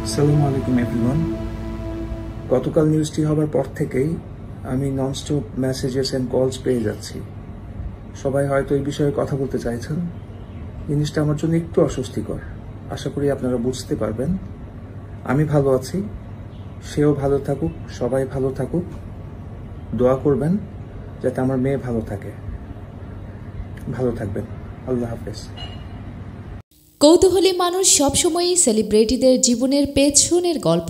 আসসালামু আলাইকুম এভরিওয়ান। গতকাল নিউজটি হবার পর থেকেই আমি ননস্টপ মেসেজেস এন্ড কলস পেয়ে যাচ্ছি। সবাই হয়তো এই বিষয়ে কথা বলতে চাইছেন। জিনিসটা আমার জন্য একটু অস্বস্তিকর। আশা করি আপনারা বুঝতে পারবেন। আমি ভালো আছি, সেও ভালো থাকুক, সবাই ভালো থাকুক। দোয়া করবেন যাতে আমার মেয়ে ভালো থাকে। ভালো থাকবেন। আল্লাহ হাফেজ। কৌতূহলী মানুষ সবসময়ই সেলিব্রিটিদের জীবনের পেছনের গল্প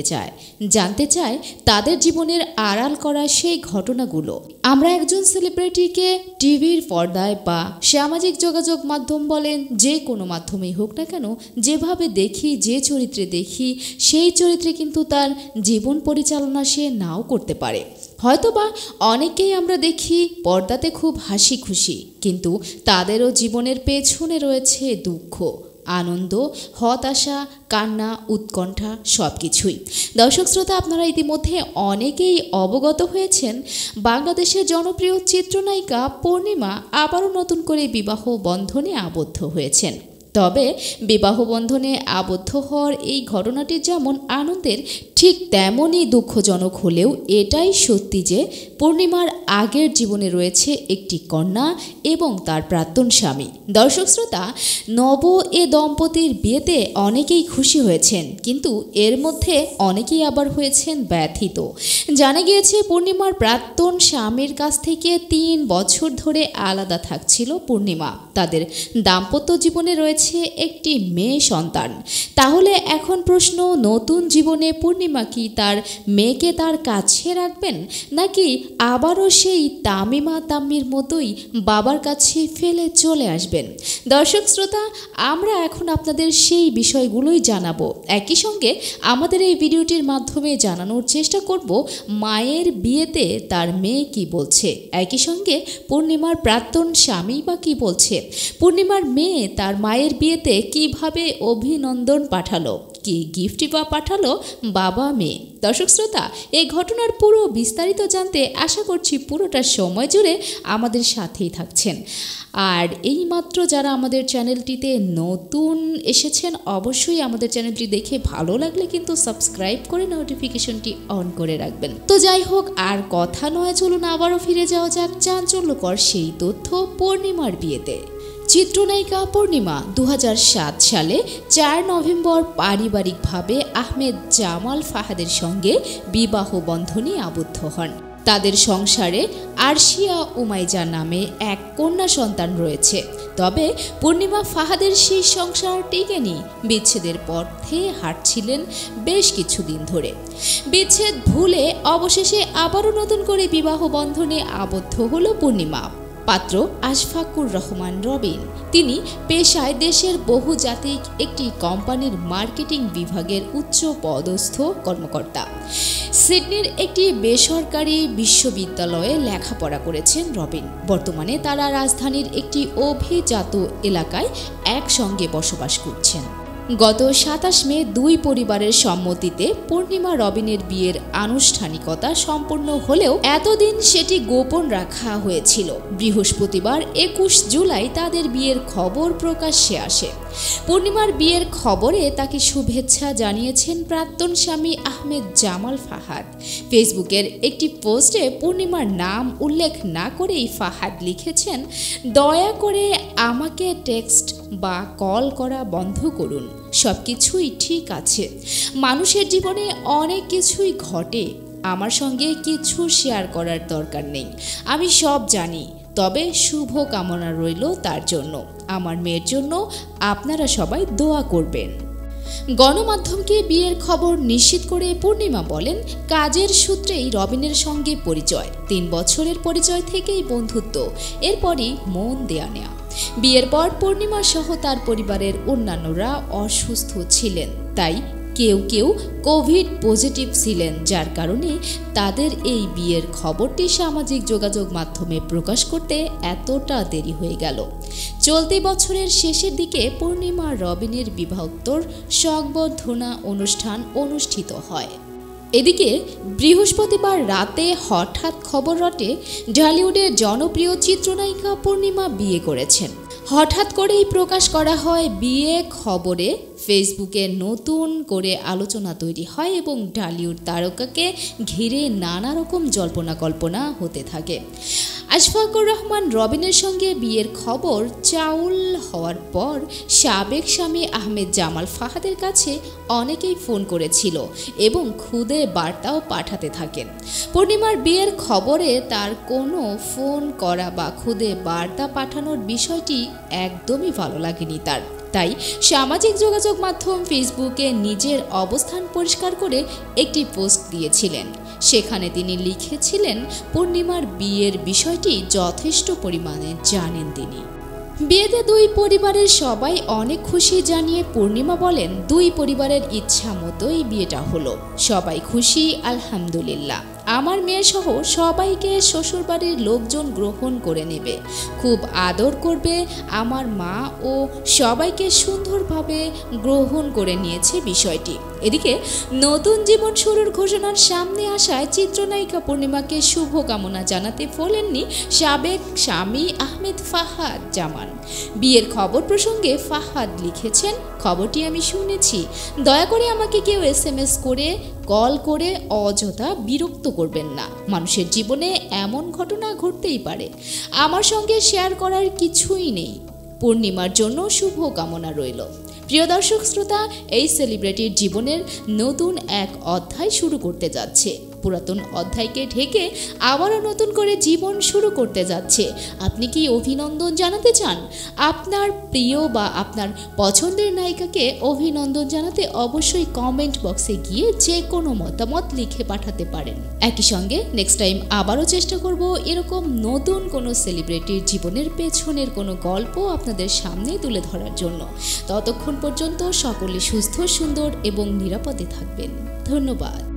জানতে চায় তাদের জীবনের আড়াল করা সেই ঘটনাগুলো। আমরা একজন সেলিব্রিটিকে টিভির পর্দায় বা সামাজিক যোগাযোগ মাধ্যম বলেন, যে কোনো মাধ্যমেই হোক না কেন, যেভাবে দেখি, যে চরিত্রে দেখি, সেই চরিত্রে কিন্তু তার জীবন পরিচালনা সে নাও করতে পারে। হয়তোবা অনেকেই আমরা দেখি পর্দাতে খুব হাসি খুশি, কিন্তু তাদেরও জীবনের পেছনে রয়েছে দুঃখ, আনন্দ, হতাশা, কান্না, উৎকণ্ঠা, সব কিছুই। দর্শক শ্রোতা, আপনারা ইতিমধ্যে অনেকেই অবগত হয়েছেন বাংলাদেশের জনপ্রিয় চিত্রনায়িকা পূর্ণিমা আবারও নতুন করে বিবাহ বন্ধনে আবদ্ধ হয়েছেন। তবে বিবাহ বন্ধনে আবদ্ধ হওয়ার এই ঘটনাটি যেমন আনন্দের, ঠিক তেমনই দুঃখজনক হলেও এটাই সত্যি যে পূর্ণিমার আগের জীবনে রয়েছে একটি কন্যা এবং তার প্রাক্তন স্বামী। দর্শক শ্রোতা, নব এ দম্পতির বিয়েতে অনেকেই খুশি হয়েছেন, কিন্তু এর মধ্যে অনেকেই আবার হয়েছেন ব্যথিত। জানা গিয়েছে পূর্ণিমার প্রাক্তন স্বামীর কাছ থেকে 3 বছর ধরে আলাদা থাকছিল পূর্ণিমা। তাদের দাম্পত্য জীবনে রয়েছে একটি মেয়ে সন্তান। তাহলে এখন প্রশ্ন, নতুন জীবনে পূর্ণিমা কি তার মেয়েকে তার কাছে রাখবেন, নাকি আবারও সেই তামিমা তাম্মির মতোই বাবার কাছে ফেলে চলে আসবেন? দর্শক শ্রোতা, আমরা এখন আপনাদের সেই বিষয়গুলোই জানাবো। একই সঙ্গে আমাদের এই ভিডিওটির মাধ্যমে জানানোর চেষ্টা করব মায়ের বিয়েতে তার মেয়ে কি বলছে, একই সঙ্গে পূর্ণিমার প্রাক্তন স্বামী বা কি বলছে, পূর্ণিমার মেয়ে তার মায়ের বিয়েতে কিভাবে অভিনন্দন পাঠালো, কি গিফটই বা পাঠালো বাবা মেয়ে। দর্শক শ্রোতা, এই ঘটনার পুরো বিস্তারিত জানতে আশা করছি পুরোটা সময় জুড়ে আমাদের সাথেই থাকছেন। আর এইমাত্র যারা আমাদের চ্যানেলটিতে নতুন এসেছেন, অবশ্যই আমাদের চ্যানেলটি দেখে ভালো লাগলে কিন্তু সাবস্ক্রাইব করে নোটিফিকেশনটি অন করে রাখবেন। তো যাই হোক, আর কথা নয়, চলুন আবারও ফিরে যাওয়া যাক চাঞ্চল্যকর সেই তথ্য পূর্ণিমার বিয়েতে। চিত্রনায়িকা পূর্ণিমা 2007 সালে 4 নভেম্বর পারিবারিকভাবে আহমেদ জামাল ফাহাদের সঙ্গে বিবাহ বন্ধনে আবদ্ধ হন। তাদের সংসারে আরশিয়া উমাইজা নামে এক কন্যা সন্তান রয়েছে। তবে পূর্ণিমা ফাহাদের সেই সংসার টিকেনি। বিচ্ছেদের পথে হাঁটছিলেন বেশ কিছুদিন ধরে। বিচ্ছেদ ভুলে অবশেষে আবারও নতুন করে বিবাহ বন্ধনে আবদ্ধ হলো পূর্ণিমা। পাত্র আশফাকুর রহমান রবিন। তিনি পেশায় দেশের বহুজাতিক একটি কোম্পানির মার্কেটিং বিভাগের উচ্চ পদস্থ কর্মকর্তা। সিডনির একটি বেসরকারি বিশ্ববিদ্যালয়ে লেখাপড়া করেছেন রবিন। বর্তমানে তারা রাজধানীর একটি অভিজাত এলাকায় একসঙ্গে বসবাস করছেন। গত 27 মে 2 পরিবারের সম্মতিতে পূর্ণিমা রবিনের বিয়ের আনুষ্ঠানিকতা সম্পন্ন হলেও এতদিন সেটি গোপন রাখা হয়েছিল। বৃহস্পতিবার 21 জুলাই তাদের বিয়ের খবর প্রকাশ্যে আসে। পূর্ণিমার বিয়ের খবরে তাকে শুভেচ্ছা জানিয়েছেন প্রাক্তন স্বামী আহমেদ জামাল ফাহাদ। ফেসবুকের একটি পোস্টে পূর্ণিমার নাম উল্লেখ না করেই ফাহাদ লিখেছেন, দয়া করে আমাকে টেক্সট বা কল করা বন্ধ করুন। সবকিছুই ঠিক আছে। মানুষের জীবনে অনেক কিছুই ঘটে। আমার সঙ্গে কিছু শেয়ার করার দরকার নেই। আমি সব জানি। তবে শুভ কামনা রইল তার জন্য। আমার মেয়ের জন্য আপনারা সবাই দোয়া করবেন। গণমাধ্যমকে বিয়ের খবর নিশ্চিত করে পূর্ণিমা বলেন, কাজের সূত্রেই রবিনের সঙ্গে পরিচয়। 3 বছরের পরিচয় থেকেই বন্ধুত্ব, এরপরই মন দেয়া নেয়া। বিয়ের পর পূর্ণিমা সহ তার পরিবারের অন্যান্যরা অসুস্থ ছিলেন, তাই কেউ কেউ কোভিড পজিটিভ ছিলেন, যার কারণে তাদের এই বিয়ের খবরটি সামাজিক যোগাযোগ মাধ্যমে প্রকাশ করতে এতটা দেরি হয়ে গেল। চলতি বছরের শেষের দিকে পূর্ণিমা রবিনের বিবাহোত্তর সংবর্ধনা অনুষ্ঠান অনুষ্ঠিত হয়। এদিকে বৃহস্পতিবার রাতে হঠাৎ খবর রটে ঢালিউডের জনপ্রিয় চিত্রনায়িকা পূর্ণিমা বিয়ে করেছেন। হঠাৎ করেই প্রকাশ করা হয় বিয়ে খবরে। ফেসবুকে নতুন করে আলোচনা তৈরি হয় এবং ঢালিউড তারকাকে ঘিরে নানা রকম জল্পনা কল্পনা হতে থাকে। আশফাকুর রহমান রবিনের সঙ্গে বিয়ের খবর চাউল হওয়ার পর সাবেক স্বামী আহমেদ জামাল ফাহাদের কাছে অনেকেই ফোন করেছিল এবং খুদে বার্তাও পাঠাতে থাকেন। পূর্ণিমার বিয়ের খবরে তার কোনো ফোন করা বা খুদে বার্তা পাঠানোর বিষয়টি একদমই ভালো লাগেনি তার। তাই সামাজিক যোগাযোগ মাধ্যম ফেসবুকে নিজের অবস্থান পরিষ্কার করে একটি পোস্ট দিয়েছিলেন। সেখানে তিনি লিখেছিলেন পূর্ণিমার বিয়ের বিষয়টি যথেষ্ট পরিমাণে জানেন তিনি। বিয়েতে দুই পরিবারের সবাই অনেক খুশি জানিয়ে পূর্ণিমা বলেন, দুই পরিবারের ইচ্ছা মতোই বিয়েটা হলো, সবাই খুশি আলহামদুলিল্লাহ। আমার মেয়ে সহ সবাইকে শ্বশুরবাড়ির লোকজন গ্রহণ করে নেবে, খুব আদর করবে। আমার মা ও সবাইকে সুন্দরভাবে গ্রহণ করে নিয়েছে বিষয়টি। এদিকে নতুন জীবন শুরুর ঘোষণার সামনে আসায় চিত্রনায়িকা পূর্ণিমাকে শুভকামনা জানাতে ভোলেননি সাবেক স্বামী আহমেদ ফাহাদ জামান। বিয়ের খবর প্রসঙ্গে ফাহাদ লিখেছেন, খবরটি আমি শুনেছি, দয়া করে আমাকে কেউ SMS করে কল করে অযথা বিরক্ত করবেন না। মানুষের জীবনে এমন ঘটনা ঘটতেই পারে, আমার সঙ্গে শেয়ার করার কিছুই নেই। পূর্ণিমার জন্য শুভকামনা রইল। প্রিয় দর্শক শ্রোতা, এই সেলিব্রিটির জীবনের নতুন এক অধ্যায় শুরু করতে যাচ্ছে। পুরাতন অধ্যায়কে ঢেকে আবারও নতুন করে জীবন শুরু করতে যাচ্ছে। আপনি কি অভিনন্দন জানাতে চান? আপনার প্রিয় বা আপনার পছন্দের নায়িকাকে অভিনন্দন জানাতে অবশ্যই কমেন্ট বক্সে গিয়ে যে কোনো মতামত লিখে পাঠাতে পারেন। একই সঙ্গে নেক্সট টাইম আবারও চেষ্টা করব এরকম নতুন কোনো সেলিব্রিটির জীবনের পেছনের কোনো গল্প আপনাদের সামনে তুলে ধরার জন্য। ততক্ষণ পর্যন্ত সকলে সুস্থ, সুন্দর এবং নিরাপদে থাকবেন। ধন্যবাদ।